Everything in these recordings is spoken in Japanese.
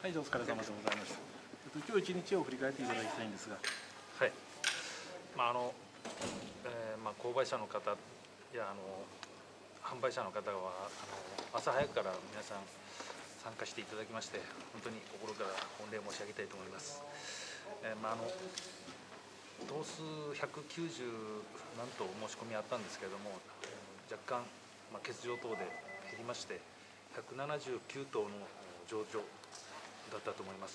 はい、じゃあお疲れ様でございました。今日一日を振り返っていただきたいんですが。 はい。購買者の方や販売者の方は朝早くから皆さん参加していただきまして、本当に心から御礼申し上げたいと思います。頭数190何頭申し込みあったんですけれども、若干、欠場等で減りまして179頭の上場だったと思います。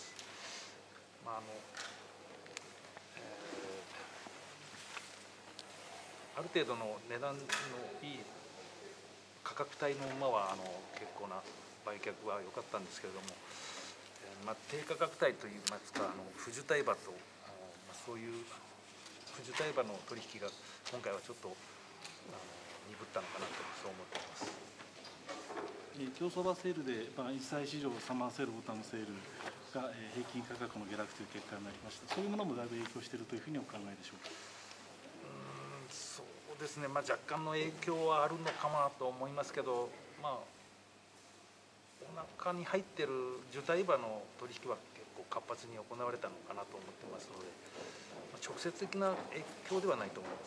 ある程度の値段のいい価格帯の馬は結構な売却は良かったんですけれども、低価格帯といいますか不受胎馬と、そういう不受胎馬の取引が今回はちょっと鈍ったのかなとそう思っています。 競走馬セールで、1歳市場サマーセール、オータムセールが平均価格の下落という結果になりました。そういうものもだいぶ影響しているというふうにお考えでしょうか。 そうですね、若干の影響はあるのかなと思いますけど、お腹に入っている受胎馬の取引は結構活発に行われたのかなと思ってますので、直接的な影響ではないと思い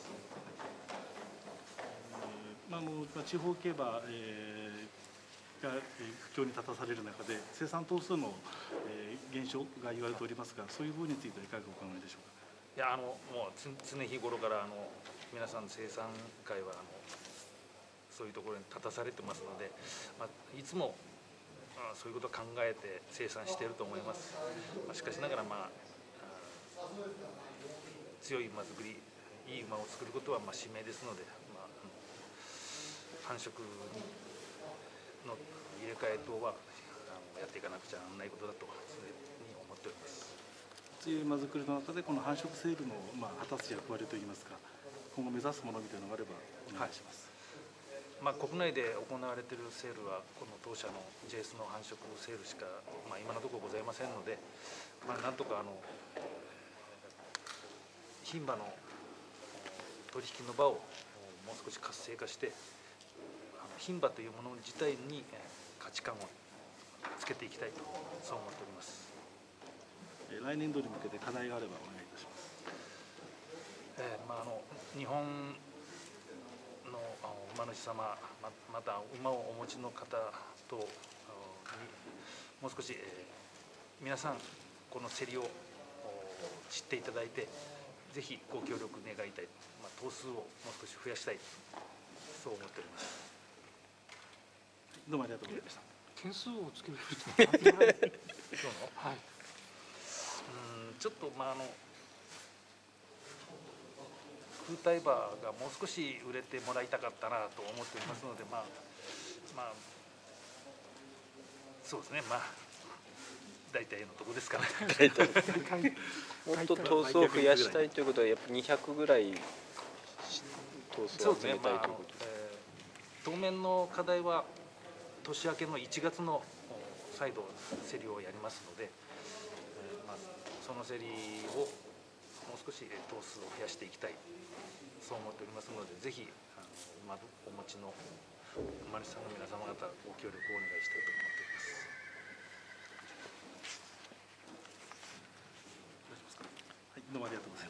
ます。地方競馬、が不況に立たされる中で生産頭数の減少が言われておりますが、そういう部分についてはいかがお考えでしょうか。 いやもう常日頃から皆さん生産会はそういうところに立たされてますので、いつもそういうことを考えて生産していると思います。しかしながら強い馬作り、いい馬を作ることは使命ですので、繁殖の入れ替え等はやっていかなくちゃならないことだと常に思っております。 強い馬作りの中でこの繁殖セールの果たす役割といいますか、今後目指すものみたいなのがあればお願いします。 国内で行われているセールはこの当社の JS の繁殖セールしか、今のところございませんので、なんとか牝馬の取引の場をもう少し活性化して牝馬というもの自体に価値観をつけていきたいとそう思っております。 来年度に向けて課題があればお願いいたします。日本の馬主様、また馬をお持ちの方等にもう少し、皆さんこの競りを知っていただいて、ぜひご協力願いたい、頭数をもう少し増やしたい、そう思っております。 どうもありがとうございました。 件数をつけるとはい。 ちょっと空体馬がもう少し売れてもらいたかったなと思っておりますので、そうですね、大体のところですかね。 もっと頭数を増やしたいということはやっぱ200ぐらい頭数を集めたいということです。 当面の課題は年明けの1月の再度競りをやりますので、その競りをもう少し頭数を増やしていきたい、そう思っておりますので、ぜひ今お持ちの馬主さんの皆様方ご協力をお願いしたいと思っております。 はい、どうもありがとうございました。